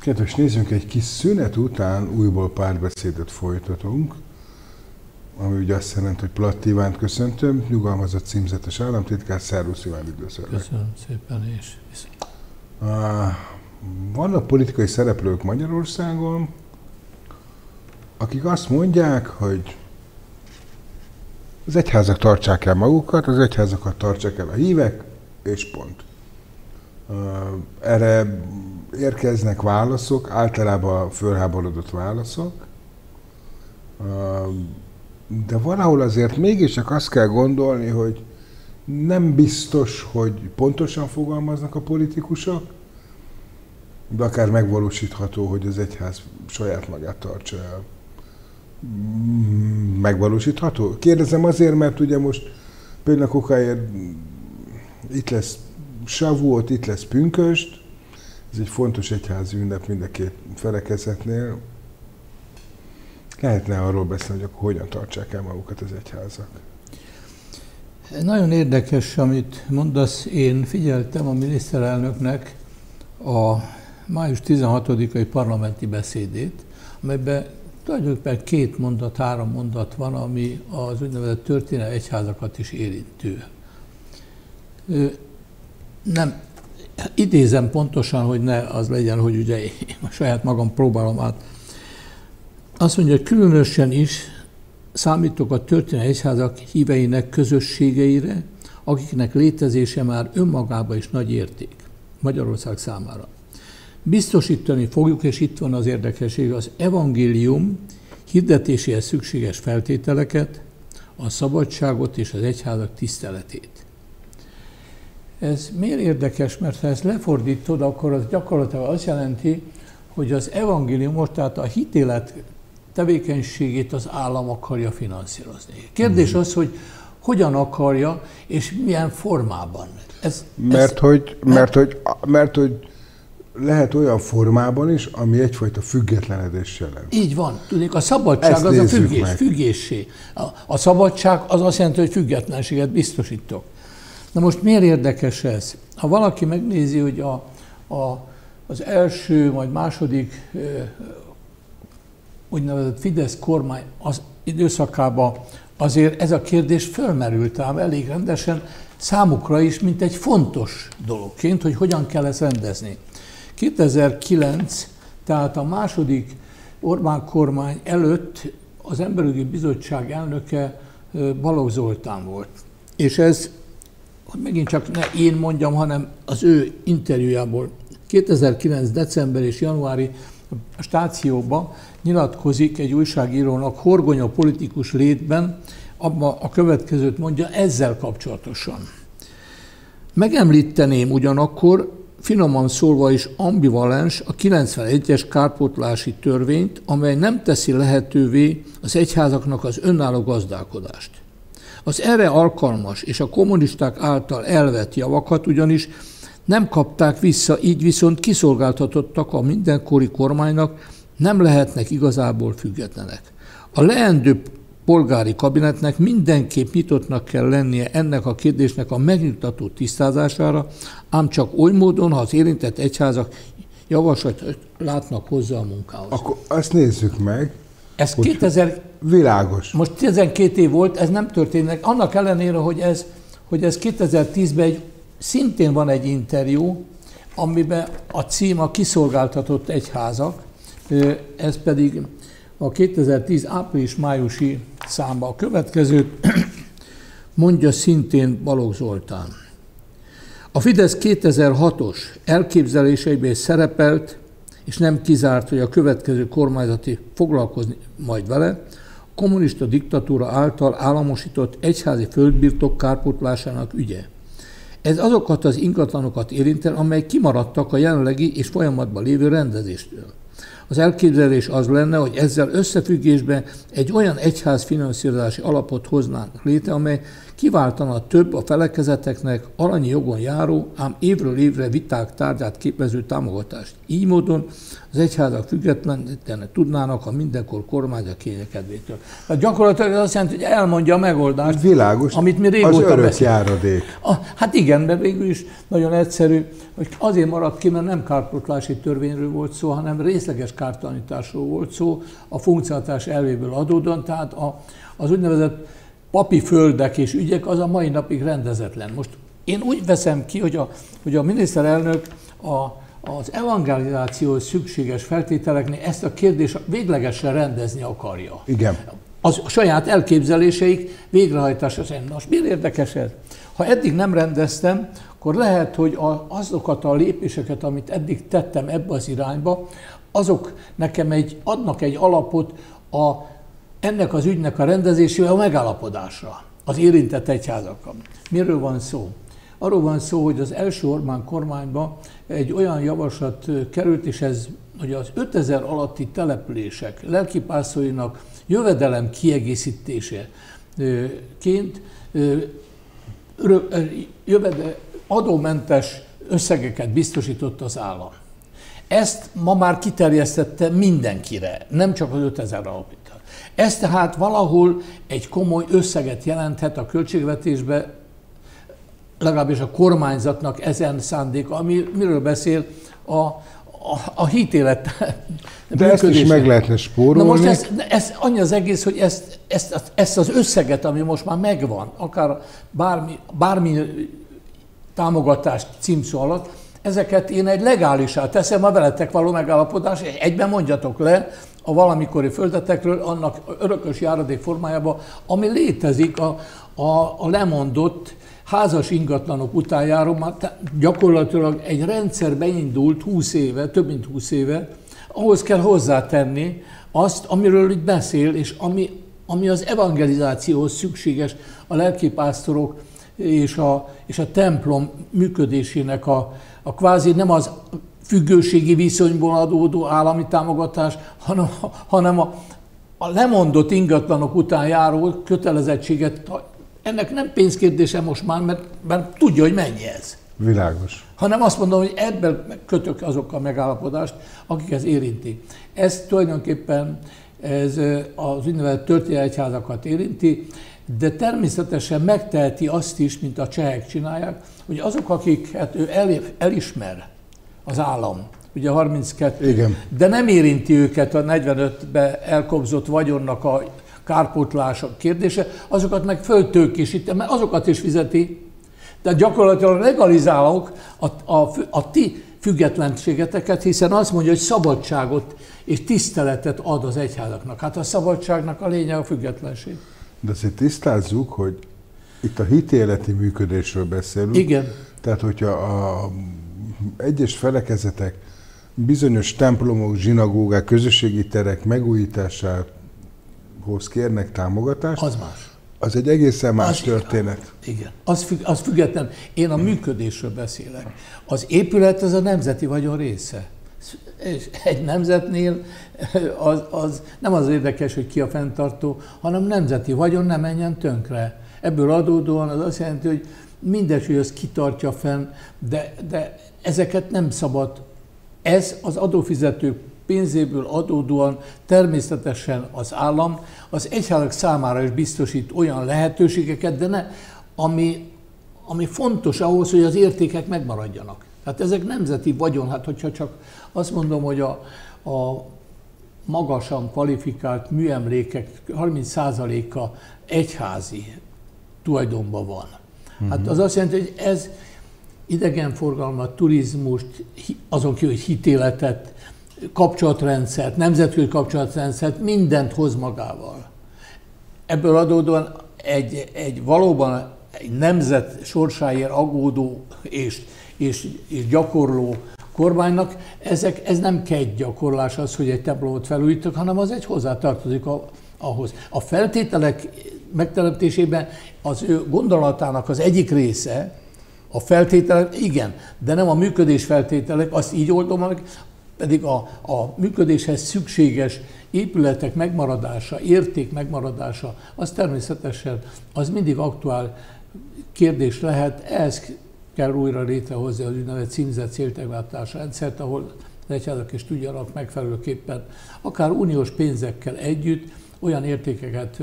Kedves nézzünk, egy kis szünet után újból párbeszédet folytatunk, ami ugye azt jelenti, hogy Platt Ivánt köszöntöm, nyugalmazott címzetes államtitkár, szervusz Iván, üdvözöllek. Köszönöm szépen, és vannak politikai szereplők Magyarországon, akik azt mondják, hogy az egyházak tartsák el magukat, az egyházakat tartsák el a hívek, és pont. Erre érkeznek válaszok, általában fölháborodott válaszok, de valahol azért mégiscsak azt kell gondolni, hogy nem biztos, hogy pontosan fogalmaznak a politikusok, de akár megvalósítható, hogy az egyház saját magát tartsa el. Megvalósítható? Kérdezem azért, mert ugye most például okáért itt lesz Savuot, itt lesz Pünkösd, ez egy fontos egyházi ünnep mind a két felekezetnél. Lehetne arról beszélni, hogy akkor hogyan tartsák el magukat az egyházak? Nagyon érdekes, amit mondasz. Én figyeltem a miniszterelnöknek a május 16-ai parlamenti beszédét, amelyben tulajdonképpen 2-3 mondat van, ami az úgynevezett történelmi egyházakat is érintő. Nem idézem pontosan, hogy ne az legyen, hogy ugye én a saját magam próbálom át. Azt mondja, hogy különösen is számítok a történelmi egyházak híveinek közösségeire, akiknek létezése már önmagában is nagy érték Magyarország számára. Biztosítani fogjuk, és itt van az érdekesség, az evangélium hirdetéséhez szükséges feltételeket, a szabadságot és az egyházak tiszteletét. Ez miért érdekes? Mert ha ezt lefordítod, akkor az gyakorlatilag azt jelenti, hogy az evangéliumot, tehát a hitélet tevékenységét az állam akarja finanszírozni. Kérdés az, hogy hogyan akarja, és milyen formában. Mert hogy lehet olyan formában is, ami egyfajta függetlenedés jelent. Így van. Tudnék, a szabadság az a függéssé. A szabadság az azt jelenti, hogy függetlenséget biztosítok. Na most miért érdekes ez? Ha valaki megnézi, hogy az első, majd második úgynevezett Fidesz kormány az időszakában azért ez a kérdés fölmerült ám elég rendesen számukra is, mint egy fontos dologként, hogy hogyan kell ezt rendezni. 2009, tehát a második Orbán kormány előtt az Emberjogi Bizottság elnöke Balogh Zoltán volt. És ez, hogy megint csak ne én mondjam, hanem az ő interjújából 2009. december és januári stációban nyilatkozik egy újságírónak horgonya politikus létben, abban a következőt mondja ezzel kapcsolatosan. Megemlíteném ugyanakkor, finoman szólva is ambivalens a 91-es kárpótlási törvényt, amely nem teszi lehetővé az egyházaknak az önálló gazdálkodást. Az erre alkalmas és a kommunisták által elvett javakat ugyanis nem kapták vissza, így viszont kiszolgáltatottak a mindenkori kormánynak, nem lehetnek igazából függetlenek. A leendő polgári kabinetnek mindenképp nyitottnak kell lennie ennek a kérdésnek a megnyugtató tisztázására, ám csak oly módon, ha az érintett egyházak javaslatot látnak hozzá a munkához. Akkor azt nézzük meg. Ez 2000... Világos. Most 12 év volt, ez nem történt. Annak ellenére, hogy ez 2010-ben szintén van egy interjú, amiben a cím a kiszolgáltatott egyházak, ez pedig a 2010 április-májusi számba. A következőt mondja szintén Balogh Zoltán. A Fidesz 2006-os elképzeléseiben szerepelt, és nem kizárt, hogy a következő kormányzati foglalkozni majd vele, a kommunista diktatúra által államosított egyházi földbirtok kárpótlásának ügye. Ez azokat az ingatlanokat érint el, amelyek kimaradtak a jelenlegi és folyamatban lévő rendezéstől. Az elképzelés az lenne, hogy ezzel összefüggésben egy olyan egyház finanszírozási alapot hoznánk létre, amely kiváltana több a felekezeteknek aranyi jogon járó, ám évről évre viták tárgyát képező támogatást. Így módon az egyházak függetleníteni tudnának a mindenkor kormányzat kényekedvétől. Tehát gyakorlatilag az azt jelenti, hogy elmondja a megoldást, világos, amit mi régóta az örök beszélünk. járadék. Hát igen, de végül is nagyon egyszerű, hogy azért maradt ki, mert nem kárpótlási törvényről volt szó, hanem részleges kártalanításról volt szó, a funkcionalitás elvéből adódóan, tehát az úgynevezett papi földek és ügyek az a mai napig rendezetlen. Most én úgy veszem ki, hogy a miniszterelnök az evangelizációhoz szükséges feltételeknél ezt a kérdést véglegesen rendezni akarja. Igen. Az saját elképzeléseik végrehajtása szerint. Most miért érdekes ez? Ha eddig nem rendeztem, akkor lehet, hogy azokat a lépéseket, amit eddig tettem ebbe az irányba, azok nekem adnak egy alapot ennek az ügynek a rendezésével a megállapodásra az érintett egyházakkal. Miről van szó? Arról van szó, hogy az első Orbán kormányba egy olyan javaslat került, és ez, hogy az 5000 alatti települések lelkipásztorinak jövedelem kiegészítéseként adómentes összegeket biztosított az állam. Ezt ma már kiterjesztette mindenkire, nem csak az 5000 alapítóra. Ez tehát valahol egy komoly összeget jelenthet a költségvetésbe, legalábbis a kormányzatnak ezen szándéka, miről beszél a hitélet. De ezt is meg lehetne spórolni. Na most ez annyi az egész, hogy ezt az összeget, ami most már megvan, akár bármi támogatást címszó alatt, ezeket én egy legálisá teszem a veletek való megállapodás, egyben mondjatok le a valamikori földetekről, annak örökös járadék formájában, ami létezik a lemondott házas ingatlanok után járó, már gyakorlatilag egy rendszer beindult 20 éve, több mint 20 éve, ahhoz kell hozzátenni azt, amiről itt beszél, és ami az evangelizációhoz szükséges, a lelkipásztorok és a templom működésének a kvázi nem az függőségi viszonyból adódó állami támogatás, hanem a lemondott ingatlanok után járó kötelezettséget. Ennek nem pénzkérdése most már, mert tudja, hogy mennyi ez. Világos. Hanem azt mondom, hogy ebben kötök azokkal megállapodást, akik ez érinti. Ez tulajdonképpen az úgynevezett történelmi egyházakat érinti, de természetesen megteheti azt is, mint a csehek csinálják, hogy azok, akiket ő elismer, az állam, ugye 32, igen, de nem érinti őket a 45-ben elkobzott vagyonnak a kárpótlások kérdése, azokat meg föltőkésíti, mert azokat is fizeti. Tehát gyakorlatilag legalizálok a ti függetlenségeteket, hiszen azt mondja, hogy szabadságot és tiszteletet ad az egyházaknak. Hát a szabadságnak a lényeg a függetlenség. De azért tisztázzuk, hogy itt a hitéleti működésről beszélünk. Igen. Tehát, hogyha a egyes felekezetek bizonyos templomok, zsinagógák, közösségi terek megújításához kérnek támogatást, az más. Az egy egészen más történet. Igen. Az független. Én a működésről beszélek. Az épület az a nemzeti vagyon része. És egy nemzetnél az nem az érdekes, hogy ki a fenntartó, hanem nemzeti vagyon ne menjen tönkre. Ebből adódóan az azt jelenti, hogy mindegy, hogy az kitartja fenn, de ezeket nem szabad. Ez az adófizetők pénzéből adódóan természetesen az állam az egyházak számára is biztosít olyan lehetőségeket, de ami fontos ahhoz, hogy az értékek megmaradjanak. Tehát ezek nemzeti vagyon, hát hogyha csak azt mondom, hogy a magasan kvalifikált műemlékek 30%-a egyházi tulajdonban van. Hát az azt jelenti, hogy ez idegenforgalmat, turizmust, azon kívül, hogy hitéletet, kapcsolatrendszert, nemzetközi kapcsolatrendszert, mindent hoz magával. Ebből adódóan egy valóban egy nemzet sorsáért aggódó és gyakorló kormánynak ez nem kegygyakorlás az, hogy egy templomot felújítok, hanem az egy hozzátartozik ahhoz. A feltételek megteremtésében az ő gondolatának az egyik része, a feltételek, igen, de nem a működés feltételek, azt így oldom meg, Pedig a működéshez szükséges épületek megmaradása, érték megmaradása, az természetesen az mindig aktuál kérdés lehet. Ehhez kell újra létrehozni az úgynevezett címzett céltámogatási rendszert, ahol az egyházak is tudjanak megfelelőképpen, akár uniós pénzekkel együtt olyan értékeket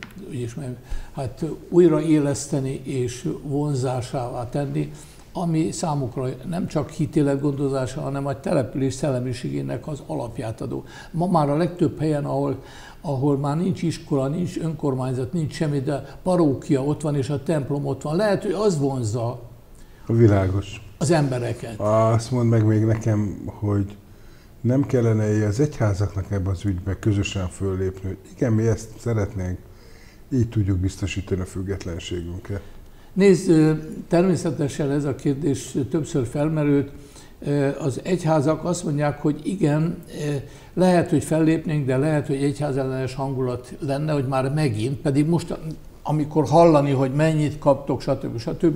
újraéleszteni és vonzásává tenni, ami számukra nem csak hitéletgondozása, hanem a település szellemiségének az alapját adó. Ma már a legtöbb helyen, ahol már nincs iskola, nincs önkormányzat, nincs semmi, de parókia ott van és a templom ott van, lehet, hogy az vonzza világos az embereket. Azt mondd meg még nekem, hogy nem kellene az egyházaknak ebbe az ügybe közösen föllépni, hogy igen, mi ezt szeretnénk, így tudjuk biztosítani a függetlenségünket. Nézd, természetesen ez a kérdés többször felmerült. Az egyházak azt mondják, hogy igen, lehet, hogy fellépnénk, de lehet, hogy egyházellenes hangulat lenne, hogy már megint, pedig most, amikor hallani, hogy mennyit kaptok, stb.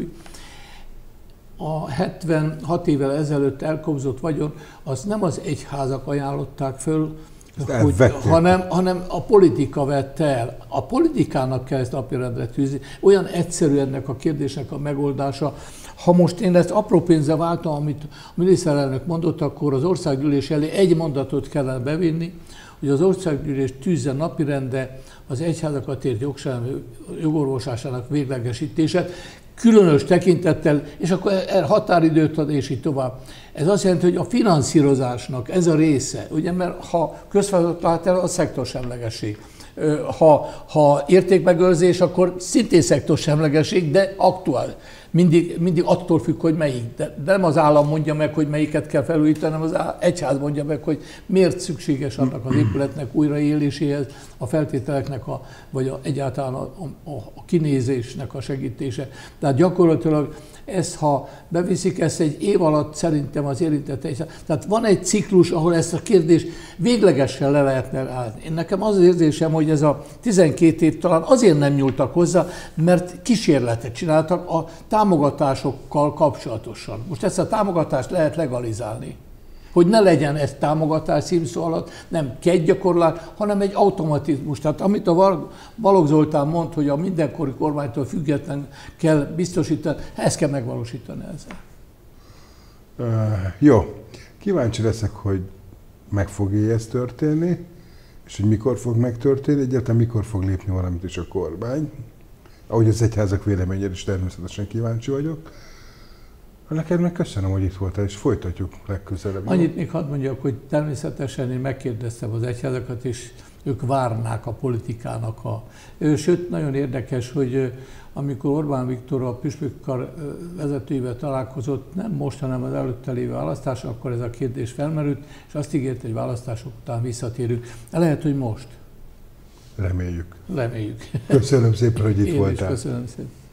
A 76 évvel ezelőtt elkobzott vagyon, azt nem az egyházak ajánlották föl, hanem a politika vette el. A politikának kell ezt napirendre tűzni. Olyan egyszerű ennek a kérdésnek a megoldása. Ha most én ezt apró pénzzel váltam, amit a miniszterelnök mondott, akkor az országgyűlés elé egy mondatot kellene bevinni, hogy az országgyűlés tűzze napirendre az egyházakat ért jogorvoslásának véglegesítését, különös tekintettel, és akkor határidőt ad, és így tovább. Ez azt jelenti, hogy a finanszírozásnak ez a része, ugye, mert ha közfeladatot lát el, a szektorsemlegesség. Ha értékmegőrzés, akkor szintén szektorsemlegesség, de aktuál. Mindig attól függ, hogy melyik. De nem az állam mondja meg, hogy melyiket kell felújítani, hanem az egyház mondja meg, hogy miért szükséges annak az épületnek újraéléséhez, a feltételeknek, vagy egyáltalán a kinézésnek a segítése. Tehát gyakorlatilag ezt, ha beviszik, ezt egy év alatt szerintem az érintett egyház. Tehát van egy ciklus, ahol ezt a kérdést véglegesen le lehetne állni. Én nekem az érzésem, hogy ez a 12 év talán azért nem nyúltak hozzá, mert kísérletet csináltak a támogatásokkal kapcsolatosan. Most ezt a támogatást lehet legalizálni. Hogy ne legyen ez támogatás címszó alatt, nem kegygyakorlás, hanem egy automatizmus. Tehát amit a Balogh Zoltán mond, hogy a mindenkori kormánytól független kell biztosítani, ezt kell megvalósítani ezzel. Jó. Kíváncsi leszek, hogy meg fog ez történni, és hogy mikor fog megtörténni, egyáltalán mikor fog lépni valamit is a kormány. Ahogy az egyházak véleményére is természetesen kíváncsi vagyok. Neked meg köszönöm, hogy itt voltál, és folytatjuk legközelebb. Annyit még hadd mondjak, hogy természetesen én megkérdeztem az egyházakat, és ők várnák a politikának Sőt, nagyon érdekes, hogy amikor Orbán Viktor a püspökkar vezetőivel találkozott, nem most, hanem az előtte lévő választás, akkor ez a kérdés felmerült, és azt ígért, hogy választások után visszatérünk. Lehet, hogy most. Reméljük. Reméljük. Köszönöm szépen, hogy itt voltál. Én is köszönöm szépen.